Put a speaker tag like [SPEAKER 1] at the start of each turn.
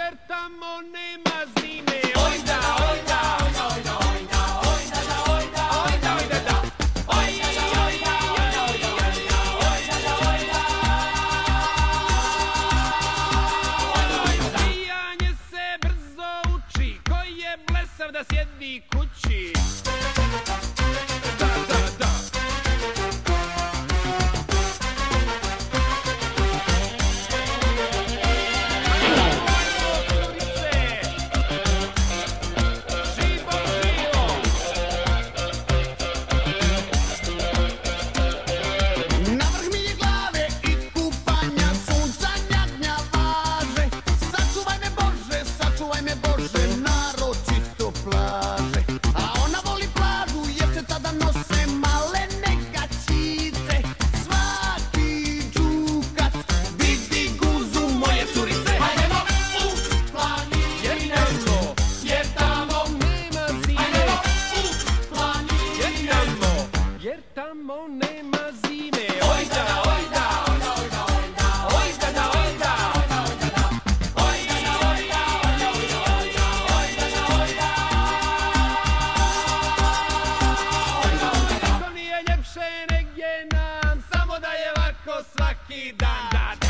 [SPEAKER 1] jer tamo nema zime.
[SPEAKER 2] Ojda, ojda, ojda, ojda, ojda, ojda, da, ojda, ojda, ojda, da. Ojda, ojda, ojda, ojda, ojda, ojda, da, ojda.
[SPEAKER 1] Pijanje se brzo uči, ko je blesav da sjedi kući. Da, da, da. Jer tamo nema zime.
[SPEAKER 2] Ojda, ojda, ojda, ojda, ojda, ojda, da, ojda, ojda, ojda, da. Ojda, da, ojda, ojda, ojda, ojda, ojda, da, ojda.
[SPEAKER 1] Niko nije ljepše negdje nam, samo da je lako svaki dan.